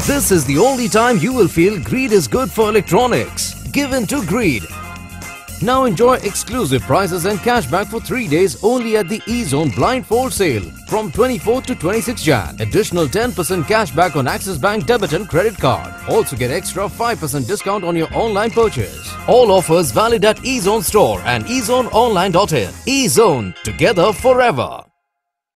This is the only time you will feel greed is good for electronics. Give in to greed. Now enjoy exclusive prices and cashback for 3 days only at the Ezone Blindfold Sale from 24th to 26 Jan. Additional 10% cashback on Axis Bank debit and credit card. Also get extra 5% discount on your online purchase. All offers valid at Ezone Store and ezoneonline.in. Ezone, together forever.